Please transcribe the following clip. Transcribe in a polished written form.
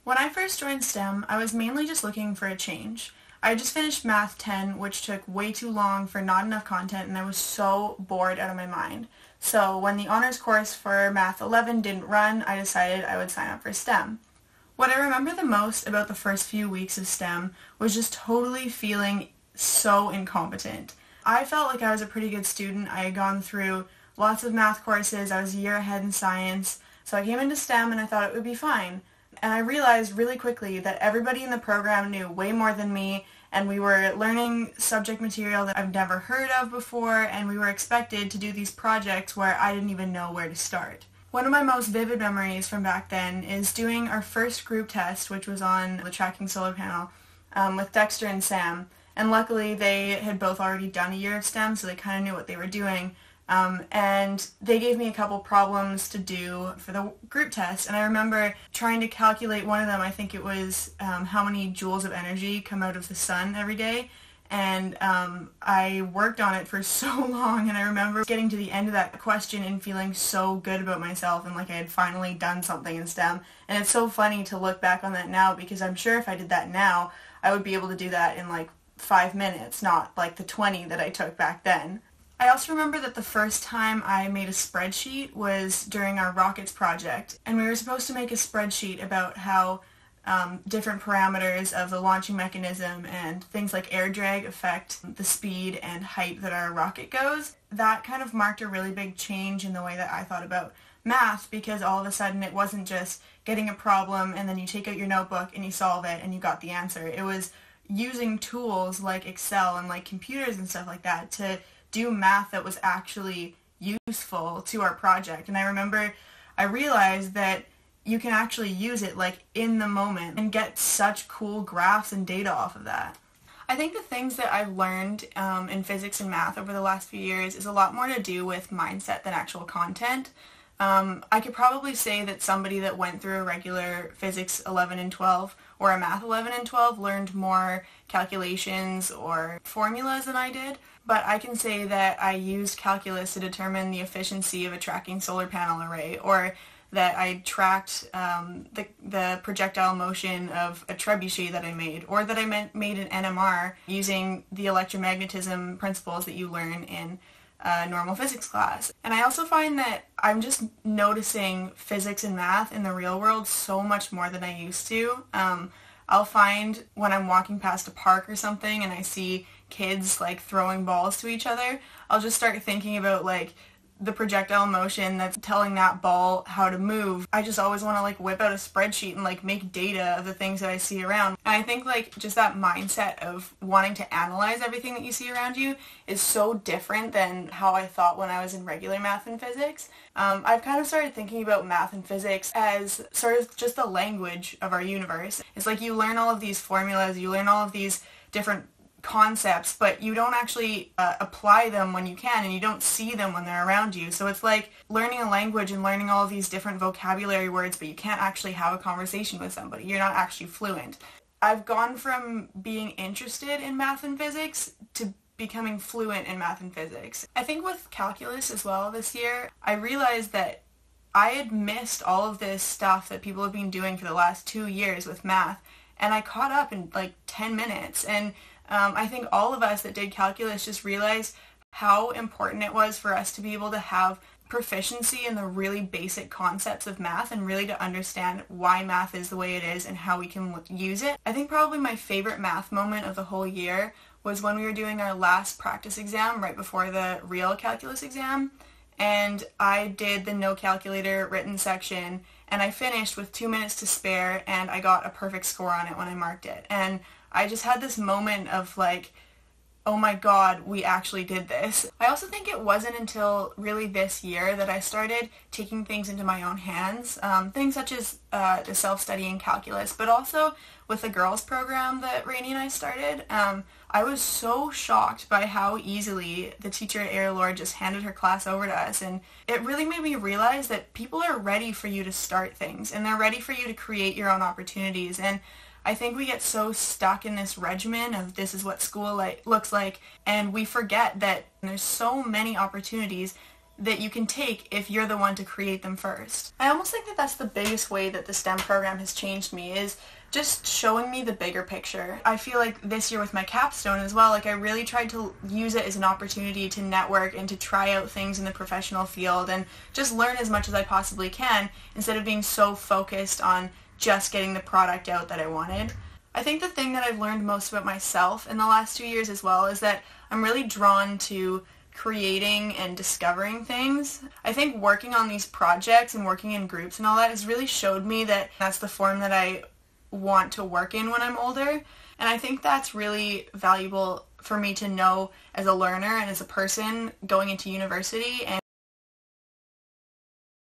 When I first joined STEM, I was mainly just looking for a change. I just finished Math 10, which took way too long for not enough content, and I was so bored out of my mind. So when the honors course for Math 11 didn't run, I decided I would sign up for STEM. What I remember the most about the first few weeks of STEM was just totally feeling so incompetent. I felt like I was a pretty good student. I had gone through lots of math courses. I was a year ahead in science. So I came into STEM and I thought it would be fine. And I realized really quickly that everybody in the program knew way more than me, and we were learning subject material that I've never heard of before, and we were expected to do these projects where I didn't even know where to start. One of my most vivid memories from back then is doing our first group test, which was on the tracking solar panel, with Dexter and Sam. And luckily they had both already done a year of STEM, so they kind of knew what they were doing. And they gave me a couple problems to do for the group test, and I remember trying to calculate one of them. I think it was how many joules of energy come out of the sun every day, and I worked on it for so long, and I remember getting to the end of that question and feeling so good about myself and like I had finally done something in STEM. And it's so funny to look back on that now, because I'm sure if I did that now, I would be able to do that in like 5 minutes, not like the 20 that I took back then. I also remember that the first time I made a spreadsheet was during our rockets project, and we were supposed to make a spreadsheet about how different parameters of the launching mechanism and things like air drag affect the speed and height that our rocket goes. That kind of marked a really big change in the way that I thought about math, because all of a sudden it wasn't just getting a problem and then you take out your notebook and you solve it and you got the answer. It was using tools like Excel and like computers and stuff like that to do math that was actually useful to our project. And I remember I realized that you can actually use it like in the moment and get such cool graphs and data off of that. I think the things that I've learned in physics and math over the last few years is a lot more to do with mindset than actual content. I could probably say that somebody that went through a regular physics 11 and 12 or a math 11 and 12 learned more calculations or formulas than I did, but I can say that I used calculus to determine the efficiency of a tracking solar panel array, or that I tracked the projectile motion of a trebuchet that I made, or that I made an NMR using the electromagnetism principles that you learn in normal physics class. And I also find that I'm just noticing physics and math in the real world so much more than I used to. I'll find when I'm walking past a park or something and I see kids like throwing balls to each other, I'll just start thinking about like the projectile motion that's telling that ball how to move. I just always want to like whip out a spreadsheet and like make data of the things that I see around. And I think like just that mindset of wanting to analyze everything that you see around you is so different than how I thought when I was in regular math and physics. I've kind of started thinking about math and physics as sort of just the language of our universe. It's like you learn all of these formulas, you learn all of these different concepts, but you don't actually apply them when you can, and you don't see them when they're around you. So it's like learning a language and learning all of these different vocabulary words, but you can't actually have a conversation with somebody. You're not actually fluent. I've gone from being interested in math and physics to becoming fluent in math and physics. I think with calculus as well this year, I realized that I had missed all of this stuff that people have been doing for the last 2 years with math, and I caught up in like 10 minutes. And I think all of us that did calculus just realized how important it was for us to be able to have proficiency in the really basic concepts of math and really to understand why math is the way it is and how we can use it. I think probably my favorite math moment of the whole year was when we were doing our last practice exam right before the real calculus exam, and I did the no calculator written section, and I finished with 2 minutes to spare, and I got a perfect score on it when I marked it. And I just had this moment of like, oh my god, we actually did this. I also think it wasn't until really this year that I started taking things into my own hands, things such as the self-studying calculus, but also with the girls program that Rainey and I started. I was so shocked by how easily the teacher at Air Lord just handed her class over to us, and it really made me realize that people are ready for you to start things, and they're ready for you to create your own opportunities. And I think we get so stuck in this regimen of this is what school looks like, and we forget that there's so many opportunities that you can take if you're the one to create them first. I almost think that that's the biggest way that the STEM program has changed me, is just showing me the bigger picture. I feel like this year with my capstone as well, like I really tried to use it as an opportunity to network and to try out things in the professional field and just learn as much as I possibly can instead of being so focused on just getting the product out that I wanted. I think the thing that I've learned most about myself in the last 2 years as well is that I'm really drawn to creating and discovering things. I think working on these projects and working in groups and all that has really showed me that that's the form that I want to work in when I'm older. And I think that's really valuable for me to know as a learner and as a person going into university. And